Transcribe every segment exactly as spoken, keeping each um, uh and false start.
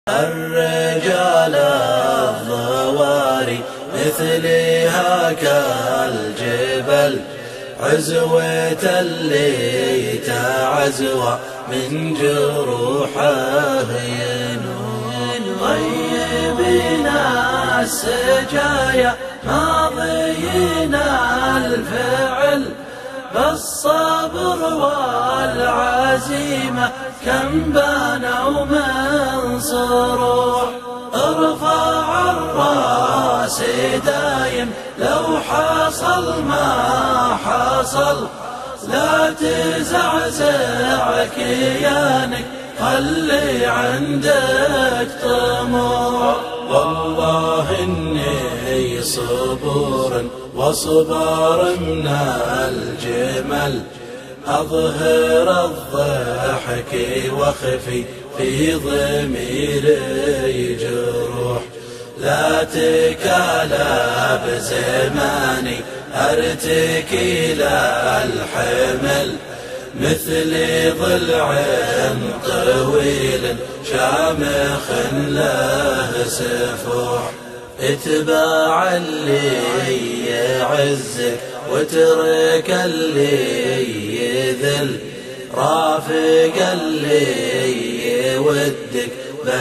الرجال الضواري مثلها كالجبل، عزوة اللي تعزوى من جروحه ينون. طيبين السجايا ماضيين الفعل، بالصبر والعزيمة كم بانوا من صروح. ارفع الراس دايم لو حصل ما حصل، لا تزعزع كيانك خلي عندك طموح. والله إني صبور وصبر من الجمل، أظهر الضحك واخفي في ضميري جروح. لا تكالب زماني أرتكي للحمل، مثل ضلع طويل شامخ له سفوح. اتباع اللي يعزك واترك اللي يذل، رافق اللي يودك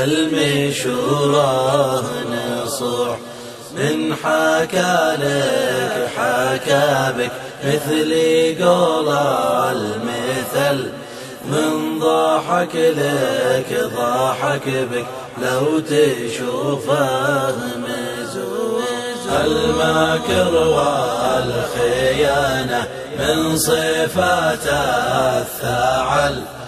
بالمشورة نصوح. من حكى لك حكى بك مثل قول المثل، من ضحك لك ضحك بك لو تشوفه مزوح. المكر والخيانة من صفات الثعل،